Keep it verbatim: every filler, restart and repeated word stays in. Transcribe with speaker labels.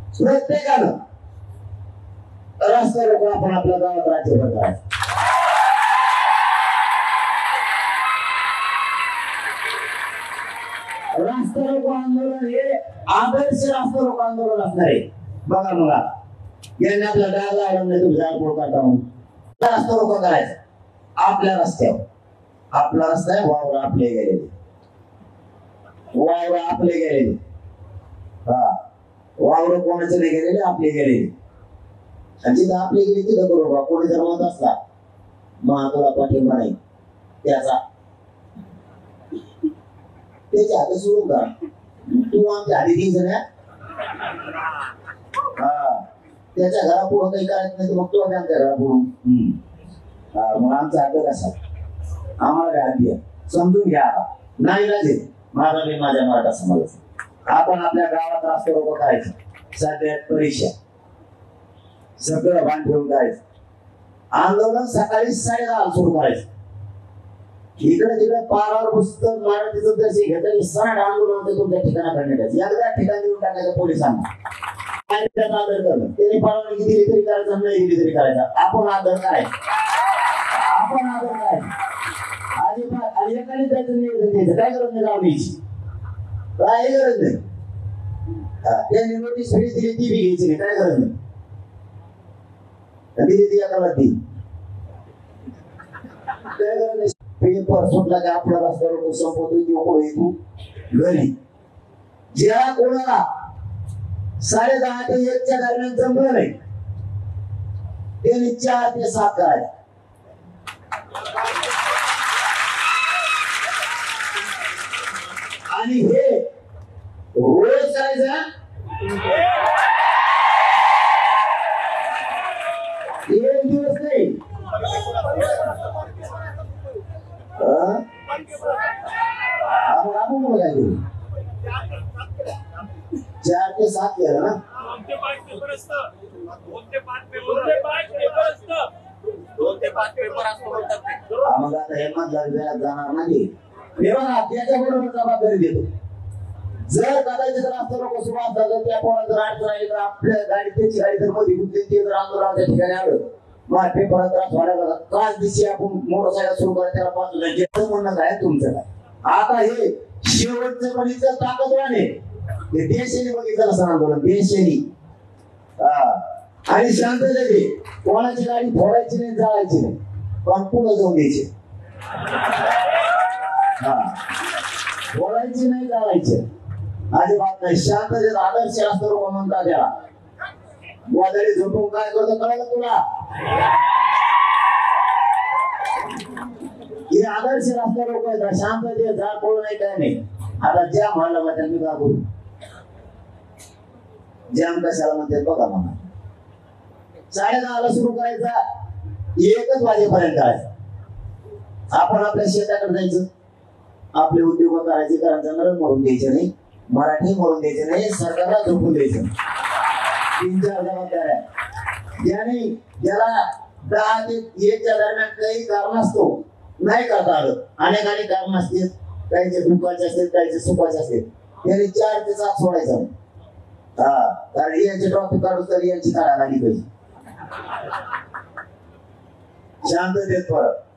Speaker 1: प्रत्येकानं रस्ता रोको आपण आपल्या गावात राज्यभर करायचं. रस्ता रोको आंदोलन हे आदर्श रस्ता रोको आंदोलन असणार आहे. बघा मला यांनी आपला डाग लावला नाही, तुम्ही जाळपोळ करता म्हणून रस्ता रोको करायचा आपल्या रस्त्यावर. आपला रस्ता आहे, वावर आपले गेलेले, वावर आपले गेलेले. हा, वावर कोणाचे नाही गेलेले, आपले गेलेले. आणि जिथं आपले गेले तिथं करू. कोणी जर म्हणत असला महातुला पाठिंबा नाही त्याचा, त्याच्या हात सोडून का तू आमच्या आधी तीन जण हा त्याच्या घरापुढं काही करायचं नाही, मग तो आमच्या घरापुढून हा मग आमचा हात कसा आम्हाला हाती समजून घ्या. नाही राजे माझा मी माझ्या मराठा समाजाचा. आपण आपल्या गावात रस्ता रोको करायचं, सध्यात परीक्षा सगळं भान ठेवून करायचं. आंदोलन सकाळी साडेदहा सुरू करायचं. इकडे तिकडे पारावर पुस्तक मराठीचं जसे घेतात सणाट आंदोलन ते तुमच्या ठिकाणा करण्यात एकदा ठिकाण देऊन टाकायचं पोलिसांना. आदर करणं, त्याने परवानगी दिली तरी करायचं, नाही दिली तरी करायचं. आपण आदर करायचं, आपण आदर करायचं अजिबात. आणि एकाने त्याचं निवेदन द्यायचं, काय गरज नाही लावण्याची, काय गरज नाही. त्यांनी नोटीस दिली ती बी घ्यायची नाही, काय गरज नाही. दिली ती एकाला ती काय गरज नाही. पेपर सुटला की आपला रस्ता रोको संपवतो किंवा पुढे येतो घरी. ज्या कोणाला साडे दहा ते एकच्या दरम्यान जमलं नाही त्यांनी चार ते सात करायचं. आणि हे रोज करायचं, एक दिवस नाही. चार ते सात केलं ना, मग आता हे मधला जाणार नाही. त्याच्याबरोबर जबाबदारी देतो. जर कदाचित रस्ता रोको सुरू असला तर त्या कोणाला जर अडचण आली तर आपल्या गाडी त्याची गाडी जर मध्ये गुंतली ते जर आंदोलनाच्या ठिकाणी आलं मग पेपरात त्रास व्हायला त्रास दिवशी आपण मोटरसायकल सुरू करायला त्याला पाच हजार म्हणणं काय तुमचं काय. आता हे शेवटचं बघितलं ताकदवाने हे देशाने बघितलं असं आंदोलन देशाने. आणि शांततेने कोणाची गाडी फोडायची नाही, जाळायची नाही, पण पुढे जाऊन द्यायची. हा फोडायची नाही, जाळायची अजिबात नाही. शांततेत आदर्श रस्ता रोको म्हणतात त्याला. वादळी झोपून काय करतो कळलं तुला. हे आदर्श रस्ता रोको आहे. शांततेत झाड पडू नाही, काय नाही. आता ज्या म्हणाला मग त्यांनी का करू जॅम कशाला म्हणते बघा. मला साडे दहाला सुरू करायचा, एकच वाजेपर्यंत करायचा. आपण आपल्या शेताकडे जायचं, आपले उद्योग करायचे. कारण जंगल मरून द्यायचे नाही, मराठी मरून द्यायचे नाही, सरकारला झोपून द्यायचं. तीन चार जबाबदाऱ्या ज्याने ज्याला दहा ते एकच्या दरम्यान काही कारण असतो नाही करता आलं. अनेक अनेक कारण असतील, काहीचे दुःखाचे असतील, काहीचे सुखाचे असतील. त्याने चार ते सात सोडायचं. हा कारण यांची ट्रॉफिक काढू तर यांची काढायला लागली पाहिजे. शांततेत परत